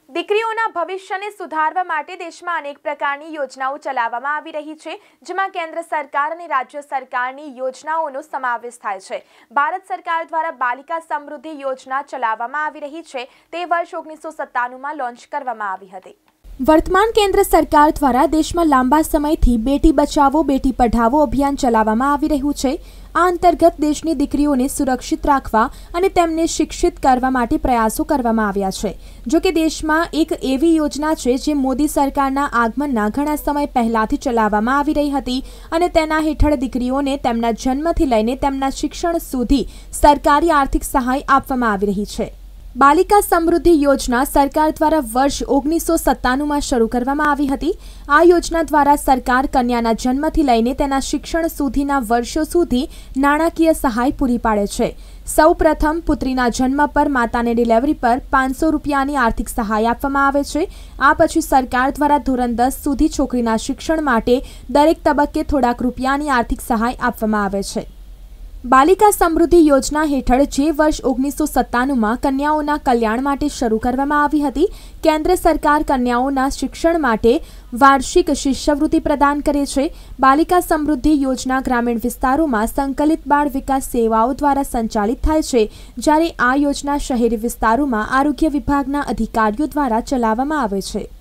દીકરીઓના ભવિષ્યને સુધારવા માટે દેશમાં અનેક પ્રકારની યોજનાઓ ચલાવવામાં આવી રહી છે, જેમાં કેન્દ્ર સરકાર અને રાજ્ય સરકારની યોજનાઓનો સમાવેશ થાય છે। ભારત સરકાર દ્વારા બાલિકા સમૃદ્ધિ યોજના ચલાવવામાં આવી રહી છે, તે વર્ષ 1997માં લોન્ચ કરવામાં આવી હતી। वर्तमान केंद्र सरकार द्वारा देश में लांबा समय थी बेटी बचावो बेटी पढ़ावो अभियान चलाववामां आवी रह्युं छे। आ अंतर्गत देशनी दीकरीओने सुरक्षित राखवा अने तेमने शिक्षित करवा माटे प्रयासो करवामां आव्या छे। जो के देशमां एक एवी योजना छे जे मोदी सरकारना आगमनना घणा समय पहेलाथी चलाववामां आवी रही हती अने तेना हेठळ दीकरीओने तेमना जन्मथी लईने तेमना शिक्षण सुधी सरकारी आर्थिक सहाय आपवामां आवी रही छे। बालिका समृद्धि योजना सरकार द्वारा वर्ष 1997 में शुरू करवामां आवी हती। आ योजना द्वारा सरकार कन्याना जन्मथी लईने तेना शिक्षण सुधीना वर्षो सुधी नाणाकीय सहाय पूरी पाडे छे। सौ प्रथम पुत्रीना जन्म पर माताने डिलिवरी पर 500 रूपियानी आर्थिक सहाय आपवामां आवे छे। आ पछी सरकार द्वारा धोरण 10 सुधी छोकरीना शिक्षण माटे दरेक तबक्के थोड़ाक रूपियानी आर्थिक सहाय आपवामां आवे छे। बालिका समृद्धि योजना हेठळ जे वर्ष 1997 में कन्याओना कल्याण माटे शरू करवामां आवी हती। केंद्र सरकार कन्याओना शिक्षण माटे वार्षिक शिष्यवृत्ति प्रदान करे छे। बालिका समृद्धि योजना ग्रामीण विस्तारोमां संकलित बाळ विकास सेवाओं द्वारा संचालित थाय छे, ज्यारे आ योजना शहेरी विस्तारोमां आरोग्य विभागना अधिकारीओ द्वारा चलाववामां आवे छे।